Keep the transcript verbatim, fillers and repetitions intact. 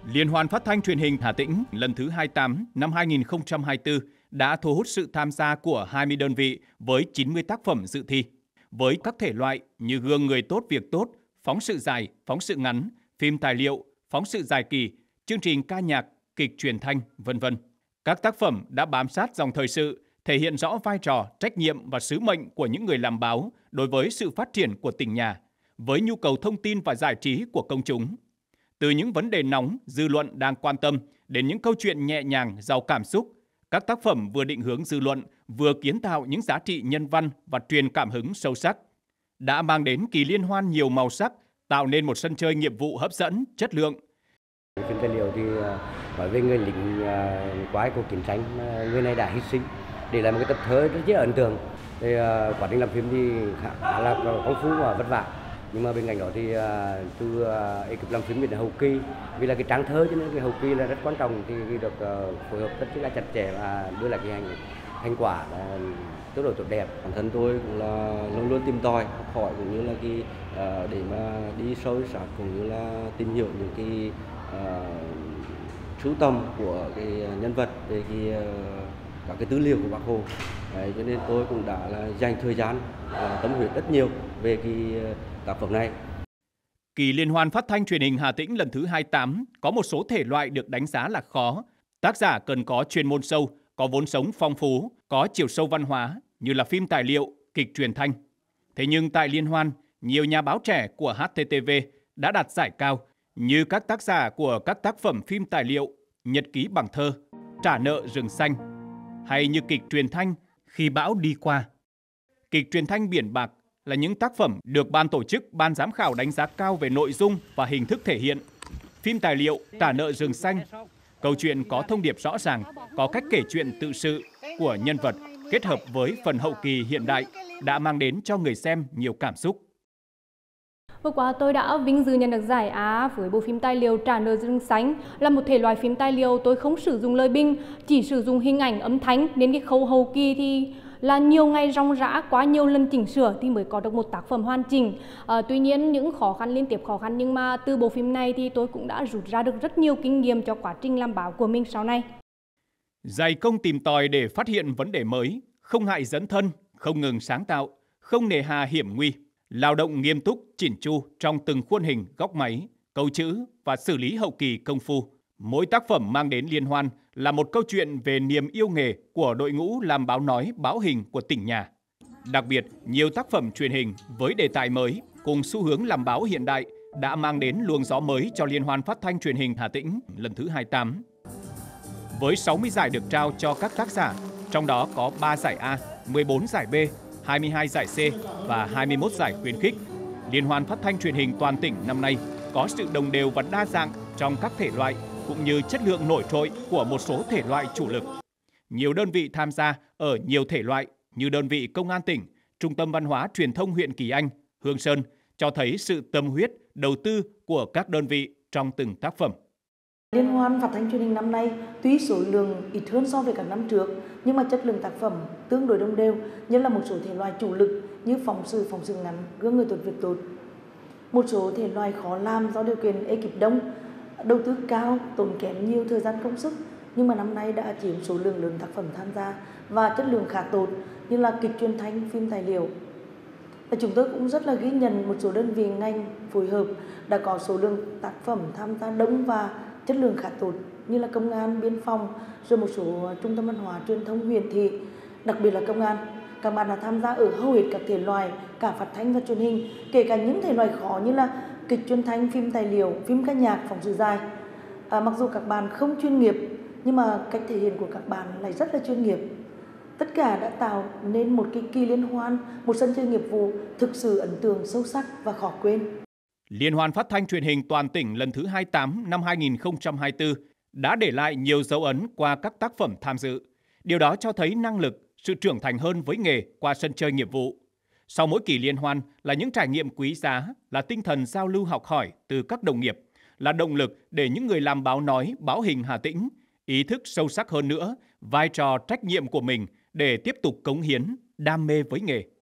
Liên hoan phát thanh truyền hình Hà Tĩnh lần thứ hai mươi tám năm hai nghìn không trăm hai mươi tư đã thu hút sự tham gia của hai mươi đơn vị với chín mươi tác phẩm dự thi. Với các thể loại như gương người tốt việc tốt, phóng sự dài, phóng sự ngắn, phim tài liệu, phóng sự dài kỳ, chương trình ca nhạc, kịch truyền thanh, vân vân. Các tác phẩm đã bám sát dòng thời sự, thể hiện rõ vai trò, trách nhiệm và sứ mệnh của những người làm báo đối với sự phát triển của tỉnh nhà, với nhu cầu thông tin và giải trí của công chúng. Từ những vấn đề nóng, dư luận đang quan tâm đến những câu chuyện nhẹ nhàng, giàu cảm xúc, các tác phẩm vừa định hướng dư luận, vừa kiến tạo những giá trị nhân văn và truyền cảm hứng sâu sắc, đã mang đến kỳ liên hoan nhiều màu sắc, tạo nên một sân chơi nghiệp vụ hấp dẫn, chất lượng. Phim tài liệu thì nói về người lính quái của chiến tranh, người này đã hy sinh để lại một cái tập thơ rất là ấn tượng. Thì quá trình làm phim thì khá là phong phú và vất vả. Nhưng mà bên cạnh đó thì từ ekip làm phim đến hậu kỳ, vì là cái trang thơ cho nên cái hậu kỳ là rất quan trọng, thì được phối hợp rất là chặt chẽ và đưa lại cái hành thành quả là tốt đổi tốt đẹp. Bản thân tôi cũng là luôn luôn tìm tòi, học hỏi cũng như là cái để mà đi sâu sát cũng như là tìm hiểu những cái sưu tầm của cái nhân vật về cái các cái tư liệu của Bác Hồ. Đấy, cho nên tôi cũng đã là dành thời gian và tâm huyết rất nhiều về cái tác phẩm này. Kỳ liên hoan phát thanh truyền hình Hà Tĩnh lần thứ hai mươi tám có một số thể loại được đánh giá là khó. Tác giả cần có chuyên môn sâu, có vốn sống phong phú, có chiều sâu văn hóa như là phim tài liệu, kịch truyền thanh. Thế nhưng tại liên hoan, nhiều nhà báo trẻ của hát tê tê vê đã đạt giải cao như các tác giả của các tác phẩm phim tài liệu Nhật ký bằng thơ, Trả nợ rừng xanh, hay như kịch truyền thanh Khi bão đi qua. Kịch truyền thanh Biển bạc là những tác phẩm được ban tổ chức, ban giám khảo đánh giá cao về nội dung và hình thức thể hiện. Phim tài liệu Trả nợ rừng xanh, câu chuyện có thông điệp rõ ràng, có cách kể chuyện tự sự của nhân vật kết hợp với phần hậu kỳ hiện đại đã mang đến cho người xem nhiều cảm xúc. Vừa qua tôi đã vinh dự nhận được giải Á với bộ phim tài liệu Trả nợ rừng xanh. Là một thể loại phim tài liệu tôi không sử dụng lời bình, chỉ sử dụng hình ảnh âm thanh, nên cái khâu hậu kỳ thì là nhiều ngày ròng rã, quá nhiều lần chỉnh sửa thì mới có được một tác phẩm hoàn chỉnh. À, tuy nhiên những khó khăn liên tiếp khó khăn, nhưng mà từ bộ phim này thì tôi cũng đã rút ra được rất nhiều kinh nghiệm cho quá trình làm báo của mình sau này. Dày công tìm tòi để phát hiện vấn đề mới, không ngại dấn thân, không ngừng sáng tạo, không nề hà hiểm nguy, lao động nghiêm túc, chỉn chu trong từng khuôn hình, góc máy, câu chữ và xử lý hậu kỳ công phu. Mỗi tác phẩm mang đến liên hoan là một câu chuyện về niềm yêu nghề của đội ngũ làm báo nói, báo hình của tỉnh nhà. Đặc biệt, nhiều tác phẩm truyền hình với đề tài mới cùng xu hướng làm báo hiện đại đã mang đến luồng gió mới cho Liên hoan phát thanh truyền hình Hà Tĩnh lần thứ hai mươi tám. Với sáu mươi giải được trao cho các tác giả, trong đó có ba giải A, mười bốn giải B, hai mươi hai giải C và hai mươi mốt giải khuyến khích. Liên hoan phát thanh truyền hình toàn tỉnh năm nay có sự đồng đều và đa dạng trong các thể loại cũng như chất lượng nổi trội của một số thể loại chủ lực. Nhiều đơn vị tham gia ở nhiều thể loại như đơn vị Công an tỉnh, Trung tâm Văn hóa Truyền thông huyện Kỳ Anh, Hương Sơn cho thấy sự tâm huyết, đầu tư của các đơn vị trong từng tác phẩm. Liên hoan phát thanh truyền hình năm nay tuy số lượng ít hơn so với các năm trước, nhưng mà chất lượng tác phẩm tương đối đồng đều, nhất là một số thể loại chủ lực như phóng sự, phóng sự ngắn, gương người tốt việc tốt. Một số thể loại khó làm do điều kiện ekip đông, đầu tư cao, tốn kém nhiều thời gian công sức, nhưng mà năm nay đã chiếm số lượng lớn tác phẩm tham gia và chất lượng khá tốt như là kịch truyền thanh, phim tài liệu. Và chúng tôi cũng rất là ghi nhận một số đơn vị ngành phối hợp đã có số lượng tác phẩm tham gia đông và chất lượng khá tốt như là công an, biên phòng, rồi một số trung tâm văn hóa truyền thông huyện thị, đặc biệt là công an. Các bạn đã tham gia ở hầu hết các thể loại, cả phát thanh và truyền hình, kể cả những thể loại khó như là kịch truyền thanh, phim tài liệu, phim ca nhạc, phóng sự dài. À, mặc dù các bạn không chuyên nghiệp, nhưng mà cách thể hiện của các bạn lại rất là chuyên nghiệp. Tất cả đã tạo nên một cái kỳ liên hoan, một sân chơi nghiệp vụ thực sự ấn tượng, sâu sắc và khó quên. Liên hoan phát thanh truyền hình toàn tỉnh lần thứ hai mươi tám năm hai nghìn không trăm hai mươi tư đã để lại nhiều dấu ấn qua các tác phẩm tham dự. Điều đó cho thấy năng lực, sự trưởng thành hơn với nghề qua sân chơi nghiệp vụ. Sau mỗi kỳ liên hoan là những trải nghiệm quý giá, là tinh thần giao lưu học hỏi từ các đồng nghiệp, là động lực để những người làm báo nói, báo hình Hà Tĩnh ý thức sâu sắc hơn nữa vai trò trách nhiệm của mình để tiếp tục cống hiến, đam mê với nghề.